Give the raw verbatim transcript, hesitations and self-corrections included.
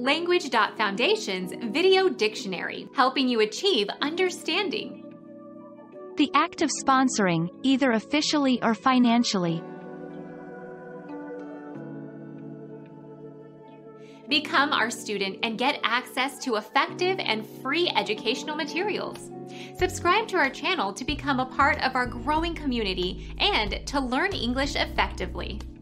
Language dot Foundation's Video Dictionary, helping you achieve understanding. The act of sponsoring, either officially or financially. Become our student and get access to effective and free educational materials. Subscribe to our channel to become a part of our growing community and to learn English effectively.